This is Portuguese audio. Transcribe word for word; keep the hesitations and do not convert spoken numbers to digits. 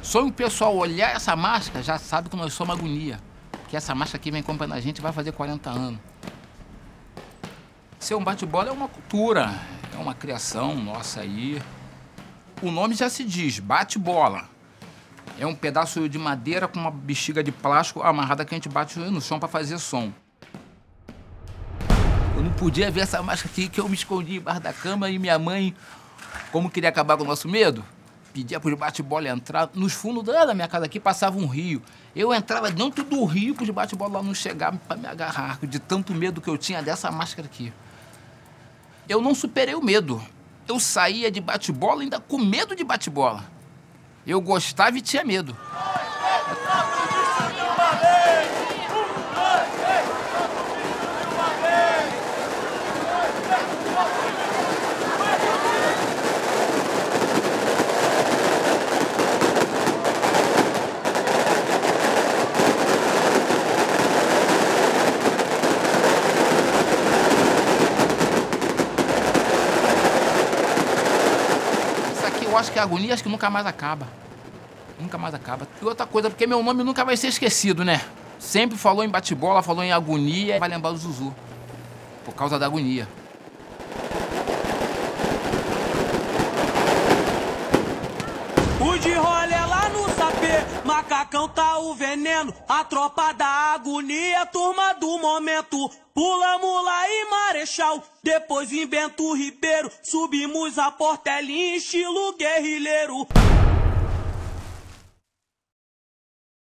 Só o pessoal olhar essa máscara já sabe que nós somos agonia. Que essa máscara aqui vem acompanhando a gente vai fazer quarenta anos. Ser um bate-bola é uma cultura, é uma criação nossa aí. O nome já se diz, bate-bola. É um pedaço de madeira com uma bexiga de plástico amarrada que a gente bate no chão para fazer som. Eu não podia ver essa máscara aqui, que eu me escondi embaixo da cama e minha mãe, como queria acabar com o nosso medo, pedia para os bate-bola entrar. Nos fundos da minha casa aqui passava um rio. Eu entrava dentro do rio para os bate-bola lá não chegavam para me agarrar, de tanto medo que eu tinha dessa máscara aqui. Eu não superei o medo. Eu saía de bate-bola ainda com medo de bate-bola. Eu gostava e tinha medo. Eu acho que a agonia acho que nunca mais acaba. Nunca mais acaba. E outra coisa, porque meu nome nunca vai ser esquecido, né? Sempre falou em bate-bola, falou em agonia, vai lembrar do Zuzu. Por causa da agonia. O de rolê lá no sapê, macacão tá o veneno, a tropa da agonia, turma do momento. Pulamos lá em Marechal, depois em Bento Ribeiro, subimos a Portelinha, estilo guerrilheiro.